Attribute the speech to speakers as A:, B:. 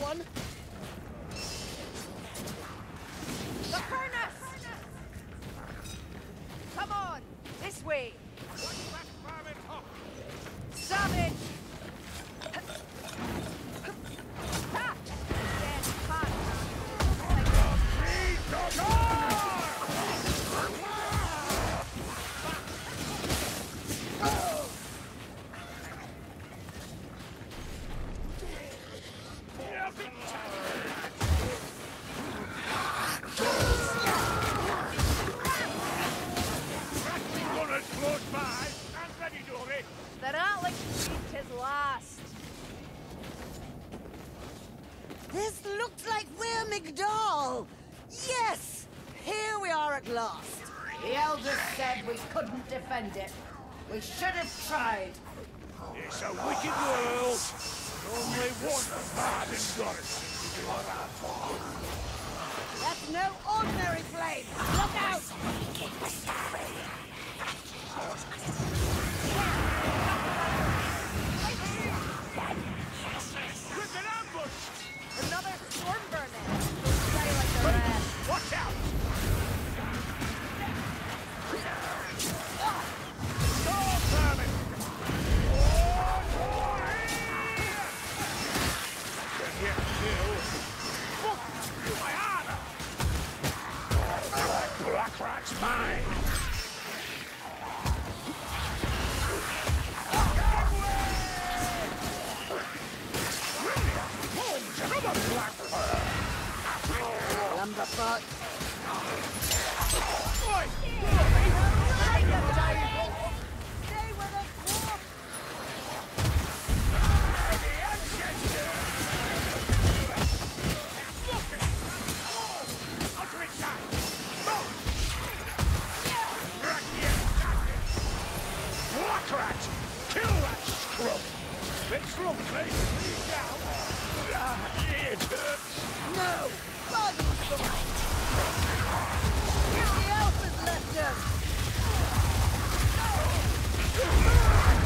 A: one.
B: The furnace! Come on, this way. Savage! Ha! Dead hot.
C: Close by and ready, Dory.
B: That Alex received his last.
D: This looks like Weir Migdal! Yes! Here we are at last.
E: The elders said we couldn't defend it. We should have tried.
C: It's a wicked world. Only one bad and got it.
D: That's no ordinary flame! Look out!
C: With an ambush!
B: Another storm vermin. They'll die like the rest.
C: Watch out! Storm vermin! Get killed. Fuck you, my armor! Black rat's mine!
D: Lumberfoot. Stay with us, Wolf!
C: Black rat! Kill that scrub! Bit scrub, mate! Leave down! It hurts!
D: No! Body sword! The elf has left us!